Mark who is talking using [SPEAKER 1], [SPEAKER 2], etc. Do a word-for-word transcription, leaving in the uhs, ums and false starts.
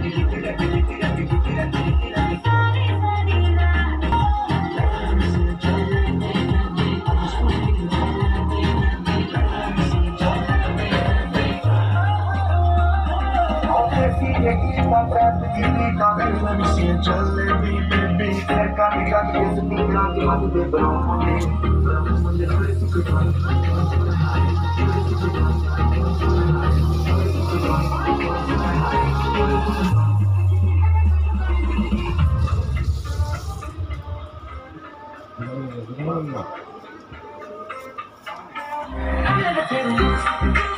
[SPEAKER 1] Let me see it, just let me, baby. That got me, got me, it's a me, got me, got me, but on my